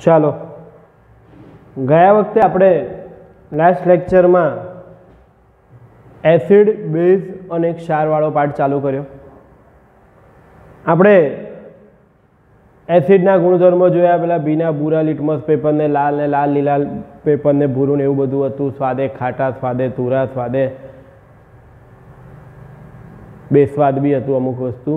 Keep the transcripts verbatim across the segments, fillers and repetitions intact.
ચાલો ગયા વખતે આપણે લાસ્ટ લેક્ચરમાં એસિડ બેઝ અને ક્ષારવાળો પાર્ટ ચાલુ કર્યો. આપણે એસિડના ગુણધર્મો જોયા, પેલા ભીના ભૂરા લિટમસ પેપરને લાલ ને લાલ લીલા પેપરને ભૂરું ને એવું બધું હતું. સ્વાદે ખાટા, સ્વાદે તુરા, સ્વાદે બેસ્વાદ બી હતું અમુક વસ્તુ.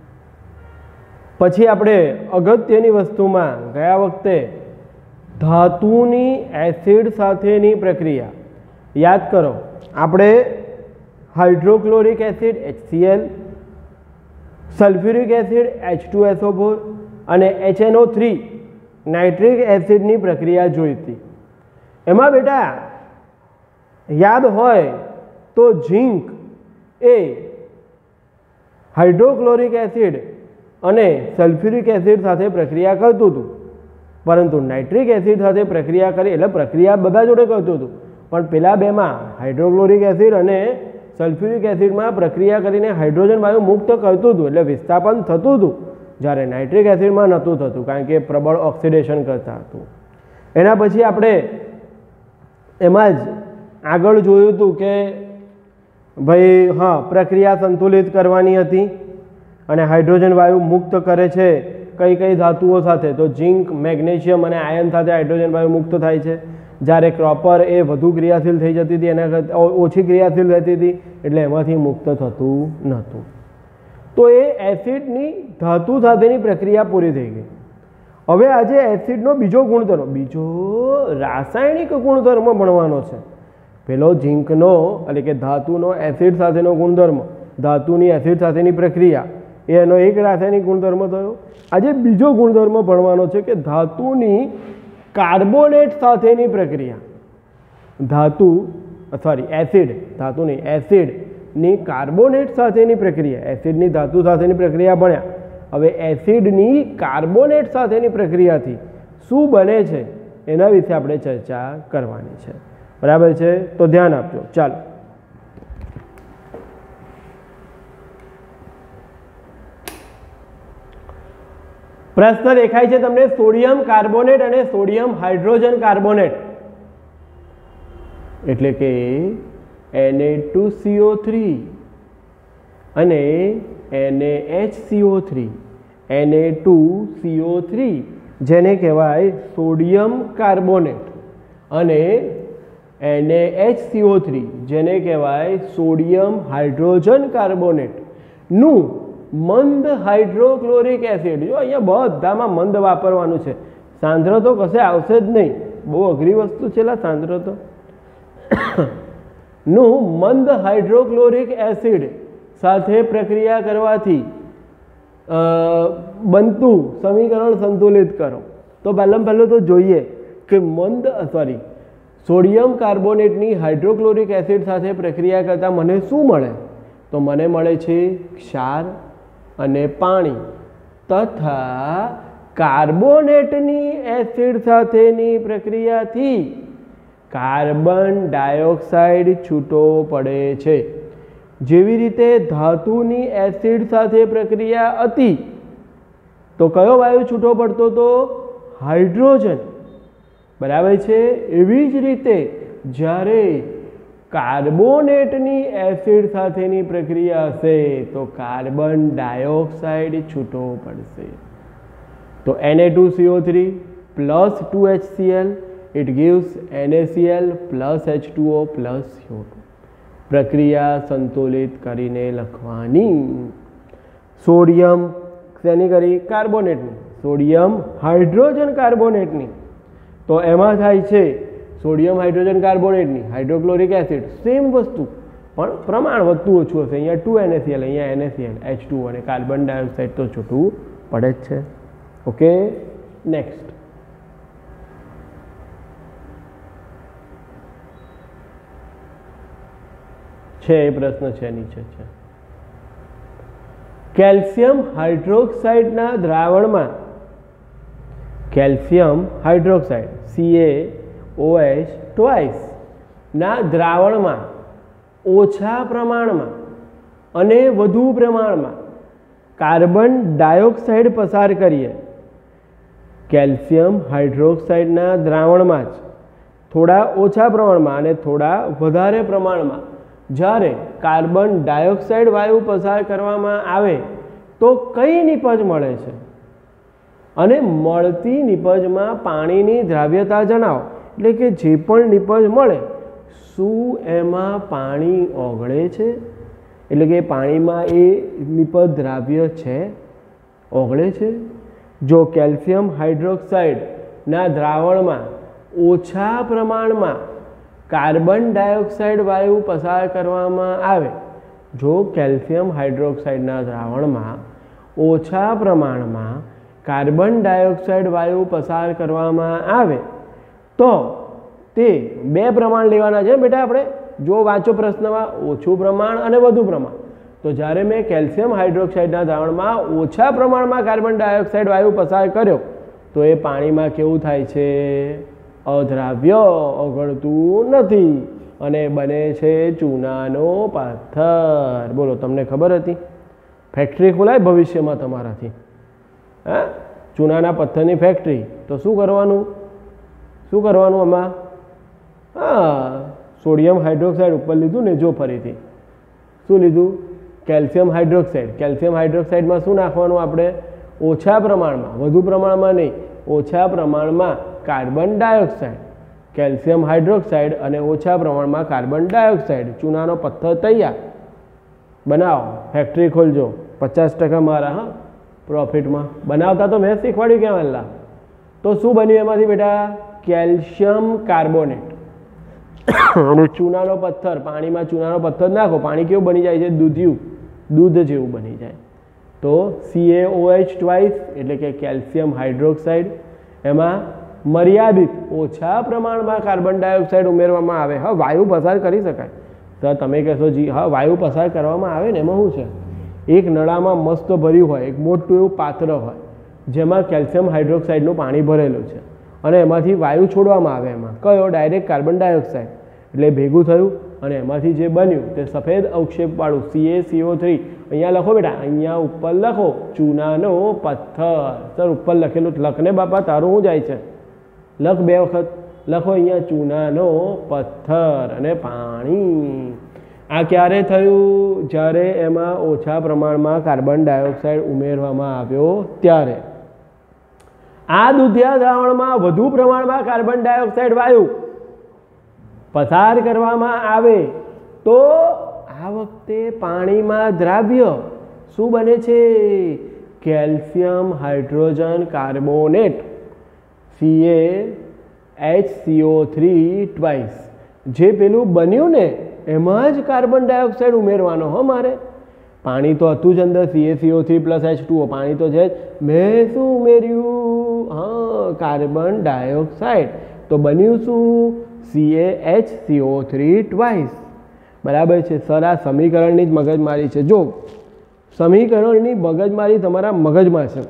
પછી આપણે અગત્યની વસ્તુમાં ગયા વખતે ધાતુની એસિડ સાથેની પ્રક્રિયા યાદ કરો. આપણે hydrochloric acid H C L, sulphuric acid H two S O four અને H N O three nitric એસિડની પ્રક્રિયા જોઈ હતી. એમાં બેટા યાદ હોય તો ઝીંક એ હાઇડ્રોક્લોરિક એસિડ અને સલ્ફ્યુરિક એસિડ સાથે પ્રક્રિયા કરતું હતું, પરંતુ નાઇટ્રિક એસિડ સાથે પ્રક્રિયા કરી એટલે પ્રક્રિયા બધા જોડે કરતું હતું, પણ પેલા બેમાં હાઇડ્રોક્લોરિક એસિડ અને સલ્ફ્યુરિક એસિડમાં પ્રક્રિયા કરીને હાઇડ્રોજન વાયુ મુક્ત કરતું હતું, એટલે વિસ્થાપન થતું હતું, જ્યારે નાઇટ્રિક એસિડમાં નહોતું થતું કારણ કે પ્રબળ ઓક્સિડેશન કરતા હતું. એના પછી આપણે એમાં જ આગળ જોયું હતું કે ભાઈ હા પ્રક્રિયા સંતુલિત કરવાની હતી અને હાઇડ્રોજન વાયુ મુક્ત કરે છે કઈ કઈ ધાતુઓ સાથે, તો ઝીંક, મેગ્નેશિયમ અને આયન સાથે હાઇડ્રોજન વાયુ મુક્ત થાય છે, જ્યારે ક્રોપર એ વધુ ક્રિયાશીલ થઈ જતી હતી, એના કરતાં ઓછી ક્રિયાશીલ રહેતી હતી, એટલે એમાંથી મુક્ત થતું નહોતું. તો એ એસિડની ધાતુ સાથેની પ્રક્રિયા પૂરી થઈ ગઈ. હવે આજે એસિડનો બીજો ગુણધર્મ, બીજો રાસાયણિક ગુણધર્મ ભણવાનો છે. પેલો ઝીંકનો એટલે કે ધાતુનો એસિડ સાથેનો ગુણધર્મ, ધાતુની એસિડ સાથેની પ્રક્રિયા, એનો એક રાસાયણિક ગુણધર્મ થયો. આજે બીજો ગુણધર્મ ભણવાનો છે કે ધાતુની કાર્બોનેટ સાથેની પ્રક્રિયા. ધાતુ સોરી એસિડ ધાતુની એસિડની કાર્બોનેટ સાથેની પ્રક્રિયા, એસિડની ધાતુ સાથેની પ્રક્રિયા ભણ્યા. હવે એસિડની કાર્બોનેટ સાથેની પ્રક્રિયાથી શું બને છે એના વિશે આપણે ચર્ચા કરવાની છે. બરાબર છે? તો ધ્યાન આપજો. ચાલો પ્રશ્ન દેખાય છે તમને, સોડિયમ કાર્બોનેટ અને સોડિયમ હાઇડ્રોજન કાર્બોનેટ એટલે કે N A two C O three અને N A H C O three, N A two C O three જેને કહેવાય સોડિયમ કાર્બોનેટ અને N A H C O three જેને કહેવાય sodium hydrogen carbonate નું મંદ હાઇડ્રોક્લોરિક એસિડ. જો અહીંયા બધામાં મંદ વાપરવાનું છે, સાંદ્ર તો કશે આવશે જ નહીં, બહુ અઘરી વસ્તુ છે લા સાંદ્ર તો. નું મંદ હાઇડ્રોક્લોરિક એસિડ સાથે પ્રક્રિયા કરવાથી બનતું સમીકરણ સંતુલિત કરો. તો પહેલાં પહેલું તો જોઈએ કે મંદ સોરી સોડિયમ કાર્બોનેટની હાઇડ્રોક્લોરિક એસિડ સાથે પ્રક્રિયા કરતાં મને શું મળે? તો મને મળે છે ક્ષાર અને પાણી તથા કાર્બોનેટની એસિડ સાથેની પ્રક્રિયાથી કાર્બન ડાયોક્સાઇડ છૂટો પડે છે. જેવી રીતે ધાતુની એસિડ સાથે પ્રક્રિયા હતી તો કયો વાયુ છૂટો પડતો હતો? હાઇડ્રોજન. બરાબર છે? એવી જ રીતે જ્યારે કાર્બોનેટની એસિડ સાથેની પ્રક્રિયા હશે તો કાર્બન ડાયોક્સાઇડ છૂટો પડશે. તો N A two C O three plus two H C L it gives N A C L plus H two O plus C O two. પ્રક્રિયા સંતુલિત કરીને લખવાની. સોડિયમ શેની કરી? કાર્બોનેટની. સોડિયમ હાઇડ્રોજન કાર્બોનેટની. તો એમાં થાય છે સોડિયમ હાઇડ્રોજન કાર્બોનેટની હાઇડ્રોક્લોરિક એસિડ, સેમ વસ્તુ પણ પ્રમાણ વધતું ઓછું હશે. અહીંયા two N A C L, અહીંયા N A C L, H two અને કાર્બન ડાયોક્સાઇડ તો છૂટું પડે જ છે. ઓકે, નેક્સ્ટ છે એ પ્રશ્ન છે નીચે છે. કેલ્શિયમ હાઇડ્રોક્સાઇડના દ્રાવણમાં calcium hydroxide C A O H twice ના દ્રાવણમાં ઓછા પ્રમાણમાં અને વધુ પ્રમાણમાં કાર્બન ડાયોક્સાઇડ પસાર કરીએ કેલ્શિયમ હાઇડ્રોક્સાઇડના દ્રાવણમાં જ થોડા ઓછા પ્રમાણમાં અને થોડા વધારે પ્રમાણમાં જ્યારે કાર્બન ડાયોક્સાઇડ વાયુ પસાર કરવામાં આવે તો કઈ નિપજ મળે છે અને મળતી નિપજમાં પાણીની દ્રાવ્યતા જણાવો. એટલે કે જે પણ નિપજ મળે શું એમાં પાણી ઓગળે છે, એટલે કે પાણીમાં એ નિપજ દ્રાવ્ય છે, ઓગળે છે. જો કેલ્શિયમ હાઇડ્રોક્સાઇડના દ્રાવણમાં ઓછા પ્રમાણમાં કાર્બન ડાયોક્સાઇડ વાયુ પસાર કરવામાં આવે, જો કેલ્શિયમ હાઇડ્રોક્સાઇડના દ્રાવણમાં ઓછા પ્રમાણમાં કાર્બન ડાયોક્સાઇડ વાયુ પસાર કરવામાં આવે તો તે બે પ્રમાણ લેવાના છે બેટા. આપણે જો વાંચો પ્રશ્નમાં ઓછું પ્રમાણ અને વધુ પ્રમાણ. તો જ્યારે મેં કેલ્શિયમ હાઇડ્રોક્સાઇડના દ્રાવણમાં ઓછા પ્રમાણમાં કાર્બન ડાયોક્સાઇડ વાયુ પસાર કર્યો તો એ પાણીમાં કેવું થાય છે? અદ્રાવ્ય, ઓગળતું નથી અને બને છે ચૂનાનો પથ્થર. બોલો, તમને ખબર હતી? ફેક્ટરી ખોલાય ભવિષ્યમાં તમારાથી, હા, ચૂનાના પથ્થરની ફેક્ટરી. તો શું કરવાનું? શું કરવાનું આમાં? હા, સોડિયમ હાઇડ્રોક્સાઇડ ઉપર લીધું ને, જો ફરીથી શું લીધું? Calcium hydroxide. કેલ્શિયમ હાઇડ્રોક્સાઇડમાં શું નાખવાનું આપણે? ઓછા પ્રમાણમાં, વધુ પ્રમાણમાં નહીં, ઓછા પ્રમાણમાં કાર્બન ડાયોક્સાઇડ. કેલ્શિયમ હાઇડ્રોક્સાઇડ અને ઓછા પ્રમાણમાં કાર્બન ડાયોક્સાઇડ, ચૂનાનો પથ્થર તૈયાર. બનાવો, ફેક્ટરી ખોલજો, પચાસ ટકા મારા હા પ્રોફિટમાં. બનાવતા તો મેં શીખવાડ્યું કેમ વહેલા. તો શું બન્યું એમાંથી બેટા? કેલ્શિયમ કાર્બોનેટ અને ચૂનાનો પથ્થર. પાણીમાં ચૂનાનો પથ્થર નાખો, પાણી કેવું બની જાય છે? દૂધિયું, દૂધ જેવું બની જાય. તો C A O H twice એટલે કે કેલ્શિયમ હાઇડ્રોક્સાઇડ, એમાં મર્યાદિત ઓછા પ્રમાણમાં કાર્બન ડાયોક્સાઇડ ઉમેરવામાં આવે. હા, વાયુ પસાર કરી શકાય. તો તમે કહેશો જી હા, વાયુ પસાર કરવામાં આવે ને, એમાં શું છે? એક નળામાં મસ્ત ભર્યું હોય, એક મોટું એવું પાત્ર હોય જેમાં કેલ્શિયમ હાઇડ્રોક્સાઇડનું પાણી ભરેલું છે અને એમાંથી વાયુ છોડવામાં આવે. એમાં કયો? Direct carbon dioxide. એટલે ભેગું થયું અને એમાંથી જે બન્યું તે સફેદ અવક્ષેપવાળું C A C O three. અહીંયા લખો બેટા, અહીંયા ઉપર લખો ચૂનાનો પથ્થર. સર ઉપર લખેલું લખને બાપા, તારું શું જાય છે? લખ બે વખત લખો અહીંયા ચૂનાનો પથ્થર અને પાણી. આ ક્યારે થયું? જ્યારે એમાં ઓછા પ્રમાણમાં કાર્બન ડાયોક્સાઇડ ઉમેરવામાં આવ્યો ત્યારે. આ દૂધિયા દ્રાવણમાં વધુ પ્રમાણમાં કાર્બન ડાયોક્સાઇડ વાયુ પસાર કરવામાં આવે તો આ વખતે પાણીમાં દ્રાવ્ય શું બને છે? Calcium hydrogen carbonate, C A H C O three twice. જે પેલું બન્યું ને એમાં જ કાર્બન ડાયોક્સાઇડ ઉમેરવાનો. હો મારે પાણી તો હતું જ અંદર, C A C O three plus H two O, પાણી તો છે જ. મેં શું ઉમેર્યું? હા, કાર્બન ડાયોક્સાઇડ. તો બન્યું શું? C A H C O three twice. બરાબર છે સર? આ સમીકરણની જ મગજમારી છે. જો સમીકરણની મગજમારી તમારા મગજમાં છે,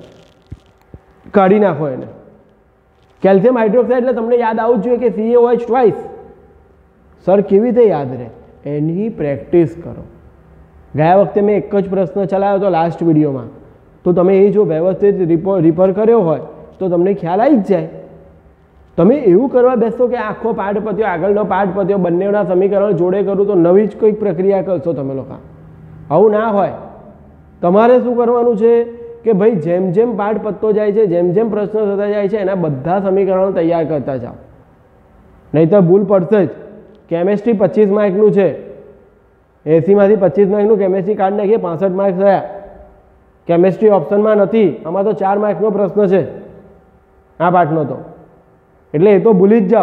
કાઢી નાખો એને. કેલ્શિયમ હાઇડ્રોક્સાઇડ એટલે તમને યાદ આવવું જોઈએ કે C A O H twice. Sir કેવી રીતે યાદ રહે? એની પ્રેક્ટિસ કરો. ગયા વખતે મેં એક જ પ્રશ્ન ચલાવ્યો હતો લાસ્ટ વિડીયોમાં, તો તમે એ જો વ્યવસ્થિત રિપોર કર્યો હોય તો તમને ખ્યાલ આવી જ જાય. તમે એવું કરવા બેસો કે આખો પાઠ પત્યો, આગળનો પાઠ પત્યો, બંનેના સમીકરણ જોડે કરું તો નવી જ કંઈક પ્રક્રિયા કરશો તમે લોકો. આવું ના હોય. તમારે શું કરવાનું છે કે ભાઈ જેમ જેમ પાઠ પતતો જાય છે, જેમ જેમ પ્રશ્નો થતા જાય છે, એના બધા સમીકરણો તૈયાર કરતા જાઓ, નહીં તો ભૂલ પડશે જ. કેમેસ્ટ્રી પચીસ માર્કનું છે, એસીમાંથી પચીસ માર્કનું કેમેસ્ટ્રી કાઢી નાખીએ, પાસઠ માર્ક થયા. કેમેસ્ટ્રી ઓપ્શનમાં નથી, આમાં તો ચાર માર્કનો પ્રશ્ન છે આ પાઠનો. તો એટલે એ તો ભૂલી જ જાઓ,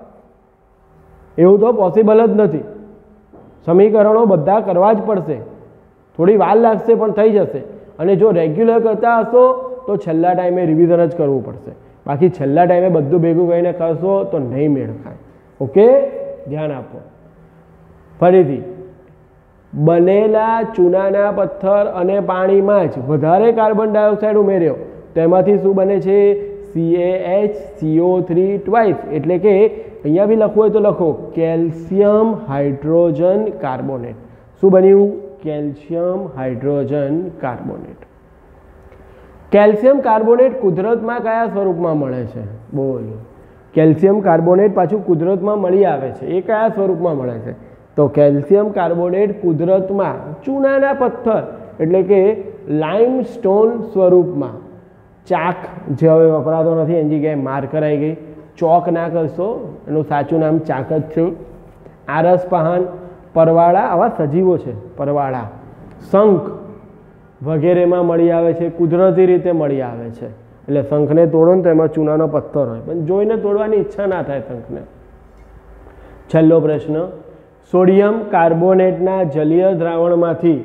એવું તો પોસિબલ જ નથી. સમીકરણો બધા કરવા જ પડશે. થોડી વાર લાગશે પણ થઈ જશે. અને જો રેગ્યુલર કરતા હશો તો છેલ્લા ટાઈમે રિવિઝન જ કરવું પડશે. બાકી છેલ્લા ટાઈમે બધું ભેગું કરીને કરશો તો નહીં મેળ ખાય. ઓકે, ધ્યાન આપો. ફરીથી, બનેલા ચૂનાના પથ્થર અને પાણીમાં જ વધારે કાર્બન ડાયોક્સાઇડ ઉમેર્યો તો એમાંથી શું બને છે? C A H C O three twice. એટલે કે અહીંયા બી લખવું હોય તો લખો કેલ્શિયમ હાઇડ્રોજન કાર્બોનેટ. શું બન્યું? Calcium hydrogen carbonate. Calcium carbonate કુદરતમાં કયા સ્વરૂપમાં મળે છે? બોલ. કેલ્શિયમ કાર્બોનેટ પાછું કુદરતમાં મળી આવે છે, એ કયા સ્વરૂપમાં મળે છે? તો કેલ્શિયમ કાર્બોનેટ કુદરતમાં ચૂનાના પથ્થર એટલે કે લાઇમસ્ટોન સ્વરૂપમાં, ચાક જે હવે વપરાતો નથી એની જગ્યાએ માર્કર આવી ગઈ, ચોક ના કરશો, એનું સાચું નામ ચાક જ છે. આરસ પહાન, પરવાળા આવા સજીવો છે, પરવાળા, શંખ વગેરેમાં મળી આવે છે, કુદરતી રીતે મળી આવે છે. એટલે શંખને તોડો ને તો એમાં ચૂનાનો પથ્થર હોય, પણ જોઈને તોડવાની ઈચ્છા ના થાય શંખને. છેલ્લો પ્રશ્ન, સોડિયમ કાર્બોનેટના જલીય દ્રાવણમાંથી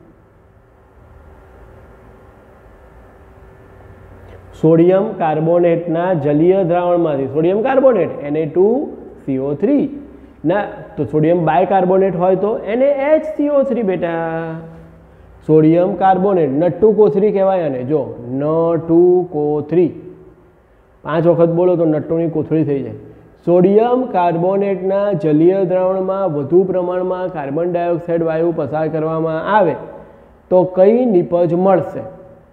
સોડિયમ કાર્બોનેટના જલીય દ્રાવણમાંથી sodium carbonate N A two C O three ના, તો સોડિયમ બાયકાર્બોનેટ હોય તો N A H C O three બેટા. સોડિયમ કાર્બોનેટ નટ્ટુ કોથળી કહેવાય અને જો નટુ કોથળી પાંચ વખત બોલો તો નટ્ટુની કોથળી થઈ જાય. સોડિયમ કાર્બોનેટના જલીય દ્રાવણમાં વધુ પ્રમાણમાં કાર્બન ડાયોક્સાઇડ વાયુ પસાર કરવામાં આવે તો કઈ નિપજ મળશે?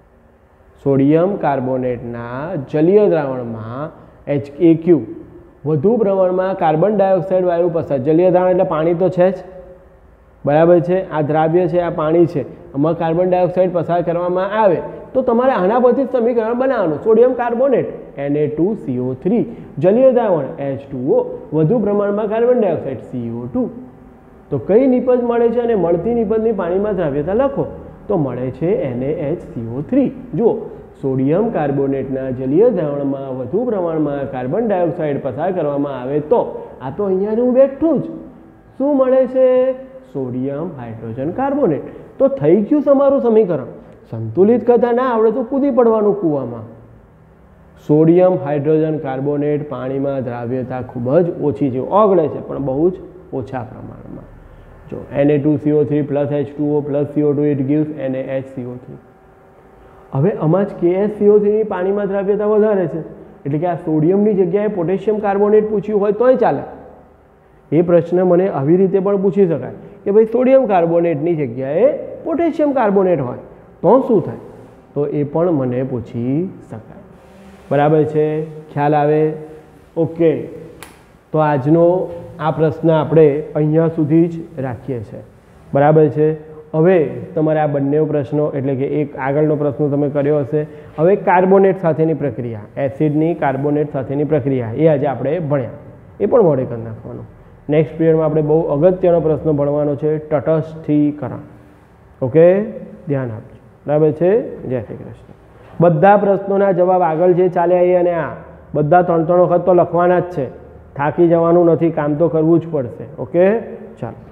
સોડિયમ કાર્બોનેટના જલીય દ્રાવણમાં એચ એ ક્યુ વધુ પ્રમાણમાં કાર્બન ડાયોક્સાઇડ વાયુ પસાર, જલીય દ્રાવણ એટલે પાણી તો છે જ, બરાબર છે, આ દ્રાવ્ય છે, આ પાણી છે, આમાં કાર્બન ડાયોક્સાઇડ પસાર કરવામાં આવે તો તમારે આના પરથી સમીકરણ બનાવવાનું. Sodium carbonate N A two C O three, જલીય દ્રાવણ એચ ટુ ઓ, વધુ પ્રમાણમાં carbon dioxide C O two. તો કઈ નિપજ મળે છે અને મળતી નિપજની પાણીમાં દ્રાવ્યતા લખો તો મળે છે N A H C O three. જુઓ, સોડિયમ કાર્બોનેટના જલીય દ્રાવણમાં વધુ પ્રમાણમાં કાર્બન ડાયોક્સાઇડ પસાર કરવામાં આવે તો આ તો અહીંયા જ હું બેઠું જ શું મળે છે? Sodium hydrogen carbonate. તો થઈ ગયું તમારું સમીકરણ. સંતુલિત કરતા ના આવડે તો કૂદી પડવાનું કૂવામાં. સોડિયમ હાઇડ્રોજન કાર્બોનેટ પાણીમાં દ્રાવ્યતા ખૂબ જ ઓછી છે, ઓગળે છે પણ બહુ જ ઓછા પ્રમાણમાં. જો N A two C O three plus H two O plus C O two it gives N A H C O three. હવે આમાં જ કે એસ સી ઓ થ્રીની પાણીમાં દ્રાવ્યતા વધારે છે, એટલે કે આ સોડિયમની જગ્યાએ પોટેશિયમ કાર્બોનેટ પૂછ્યું હોય તોય ચાલે. એ પ્રશ્ન મને આવી રીતે પણ પૂછી શકાય કે ભાઈ સોડિયમ કાર્બોનેટની જગ્યાએ પોટેશિયમ કાર્બોનેટ હોય તો શું થાય? તો એ પણ મને પૂછી શકાય. બરાબર છે, ખ્યાલ આવે? ઓકે, તો આજનો આ પ્રશ્ન આપણે અહીંયા સુધી જ રાખીએ છીએ. બરાબર છે. હવે તમારે આ બંને પ્રશ્નો એટલે કે એક આગળનો પ્રશ્ન તમે કર્યો હશે, હવે કાર્બોનેટ સાથેની પ્રક્રિયા, એસિડની કાર્બોનેટ સાથેની પ્રક્રિયા એ આજે આપણે ભણ્યા, એ પણ મોડે કરી નાખવાનું. નેક્સ્ટ પિરિયડમાં આપણે બહુ અગત્યનો પ્રશ્ન ભણવાનો છે, તટસ્થીકરણ. ઓકે, ધ્યાન આપજો. બરાબર છે. જય શ્રી કૃષ્ણ. બધા પ્રશ્નોના જવાબ આગળ જે ચાલ્યા એ અને આ બધા ત્રણ ત્રણ વખત તો લખવાના જ છે, થાકી જવાનું નથી, કામ તો કરવું જ પડશે. ઓકે, ચાલો.